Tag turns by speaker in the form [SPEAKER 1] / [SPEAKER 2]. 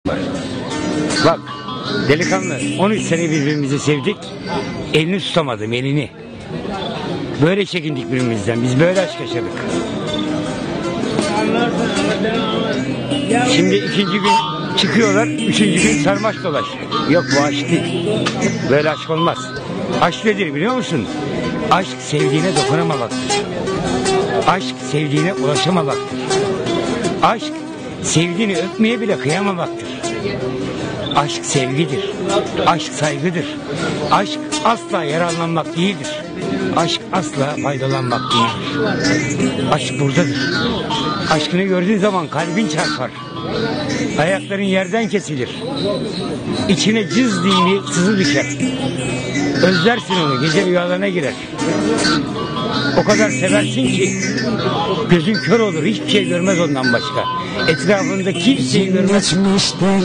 [SPEAKER 1] Bak delikanlı 13 sene birbirimizi sevdik. Elini tutamadım, elini. Böyle çekindik birbirimizden. Biz böyle aşk yaşadık. Şimdi ikinci gün çıkıyorlar, üçüncü gün sarmaş dolaş. Yok, bu aşk değil. Böyle aşk olmaz. Aşk nedir biliyor musun? Aşk sevdiğine dokunamamaktır. Aşk sevdiğine ulaşamamaktır. Aşk sevdiğini öpmeye bile kıyamamaktır. Aşk sevgidir. Aşk saygıdır. Aşk asla yararlanmak değildir. Aşk asla faydalanmak değildir. Aşk buradadır. Aşkını gördüğün zaman kalbin çarpar. Ayakların yerden kesilir. İçine cız diye bir sızı düşer. Özlersin onu, gece rüyalarına girer. O kadar seversin ki gözün kör olur, hiçbir şey görmez ondan başka. Etrafında kimseyi görmez.